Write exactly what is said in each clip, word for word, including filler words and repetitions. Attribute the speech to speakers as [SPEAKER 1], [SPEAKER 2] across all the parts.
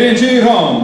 [SPEAKER 1] Birinci round.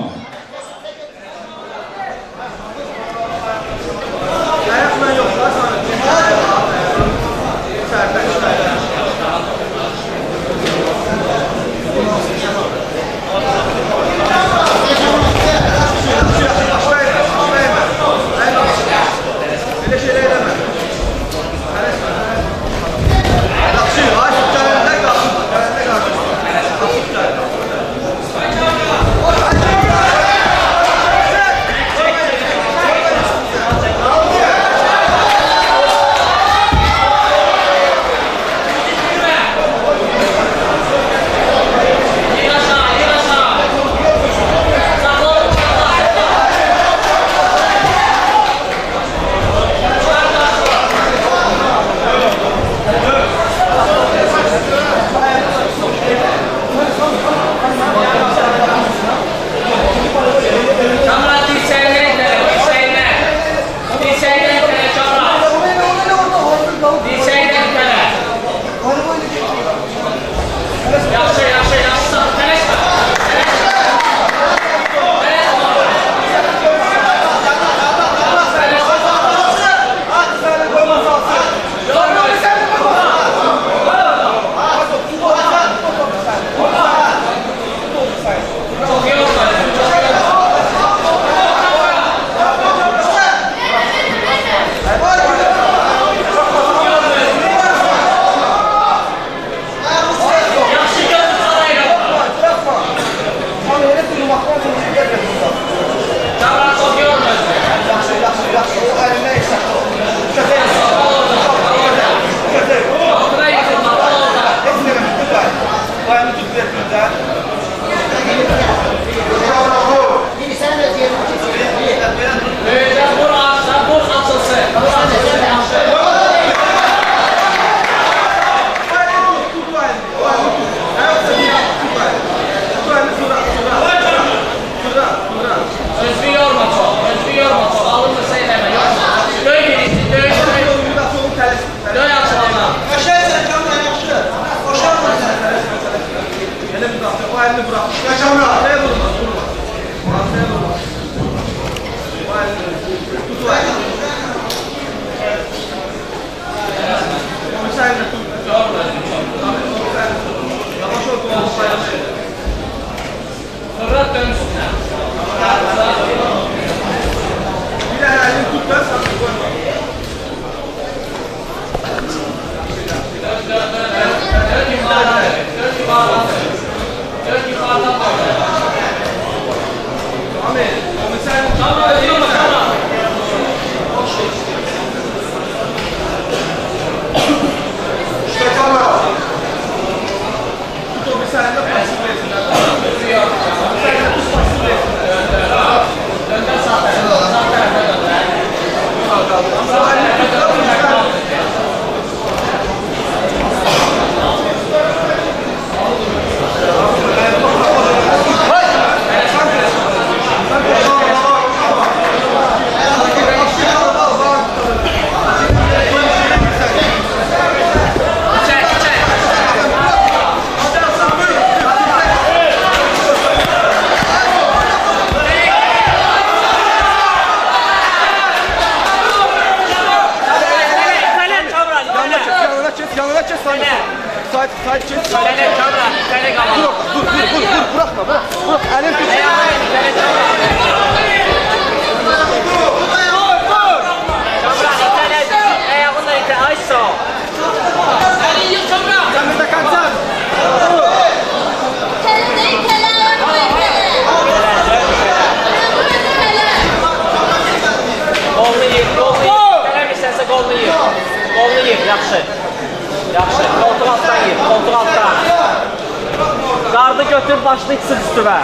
[SPEAKER 2] Gardı götür başını çıksın üstüme.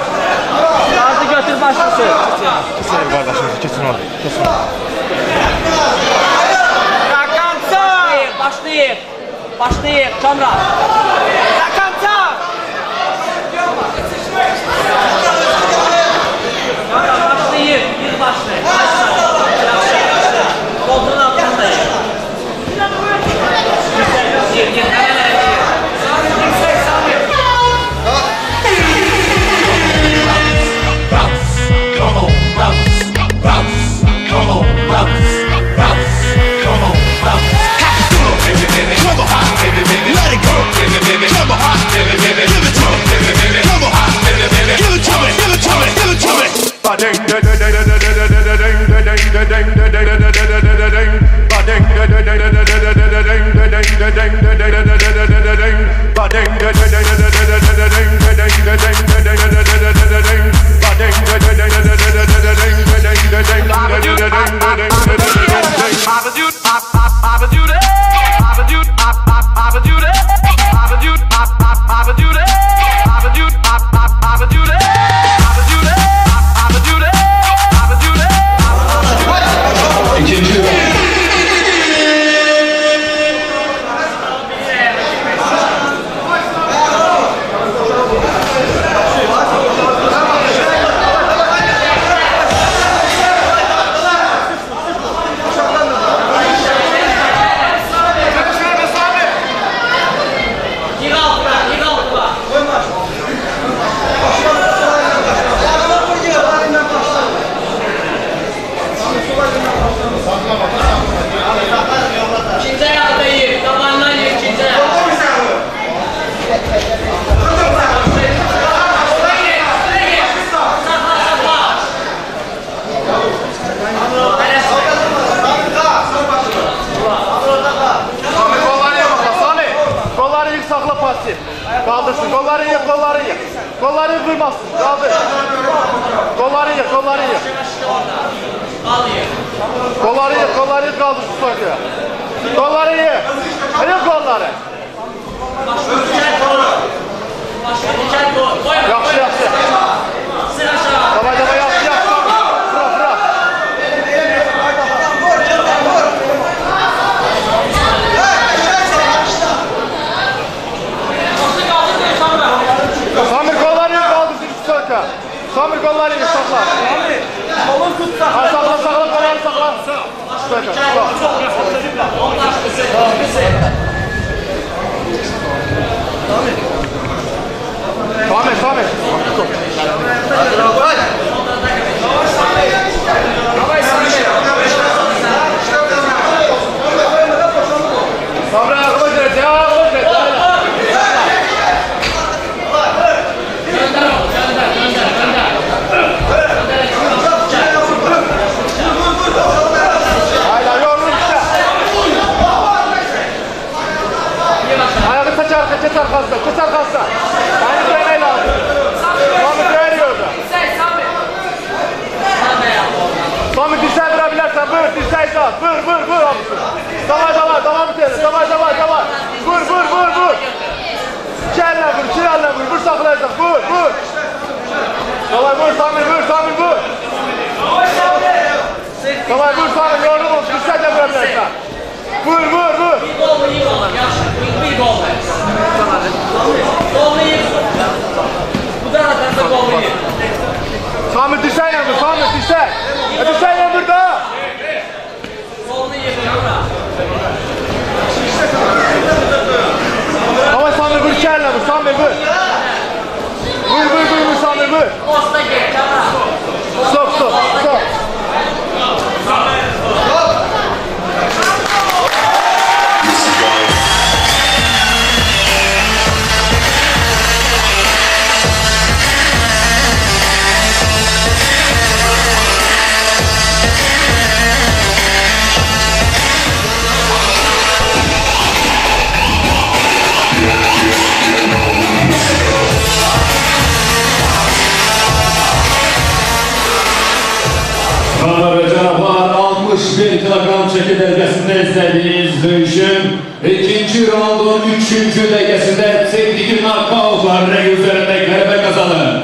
[SPEAKER 2] Gardı götür başını çıksın.
[SPEAKER 3] Kesin kardeşim, kesin ol. Kesin ol.
[SPEAKER 2] Başlayır, başlayır. Başlayır, kamera. Rakamsa. Başlayır, bir başlayır. Koltuğun altındayım. Gir, gir, hemen gir. Yüksek sabit.
[SPEAKER 3] Vasif. Kaldırsın. Kolları yık, kolları yık. Kolları yıkılmasın. Kaldır. Kolları yık, kolları yık. Kolları yık, kolları yık, kaldırsın stoyka. Kolları yık. Yık kolları. Yaxşı, yaxşı. Davay, davay, yaxşı, yaxşı. Bırak, bırak. Samir kolları yık, kaldırsın stoyka. Samir kolları yık, sakla.
[SPEAKER 2] Kolun tut sakla.
[SPEAKER 3] Ha, sakla, sakla, kolları sakla. Stoyka, sakla. Samet, Samet. Sabra, akıllı direkt, ya, akıllı direkt. Hayda, yorulun işte. Ayağı saç arka, kes arkasına, kes arkasına. Yani dövmeyi lazım. Samet dövüyor orada. Samet dirseği vurabilirsen, vur, dirseği sağ. Vur, vur, vur abisi. Davay, davay, davay bir tane. Davay, davay, davay. Vur, vur, vur, vur. İki elle vur, iki elle vur. Vur saklayacak, vur, vur. Davay, vur, Samir, vur, Samir, vur. Davay, vur, Samir, yorulun olsun. Dirseği vurabilirsen. Vur, vur, vur.
[SPEAKER 2] Bu da atarsa gol yiyir.
[SPEAKER 3] Samir dirseğiyle vur, Samir dirsek. E dirseğiyle vur da.
[SPEAKER 2] Solunu yiyir Kamra.
[SPEAKER 3] Davay Samir vur, iki elle vur, Samir vur. Vur, vur, vur, vur, Samir vur.
[SPEAKER 2] Posta gel Kamra.
[SPEAKER 3] Stop, stop, stop.
[SPEAKER 1] Hanımlar ve canaplar, altmış bir kilogram çeki dergesinde izlediğiniz dövüşün ikinci raundun üçüncü dergesinde teknik knockoutlar üzerinde galebe kazanır.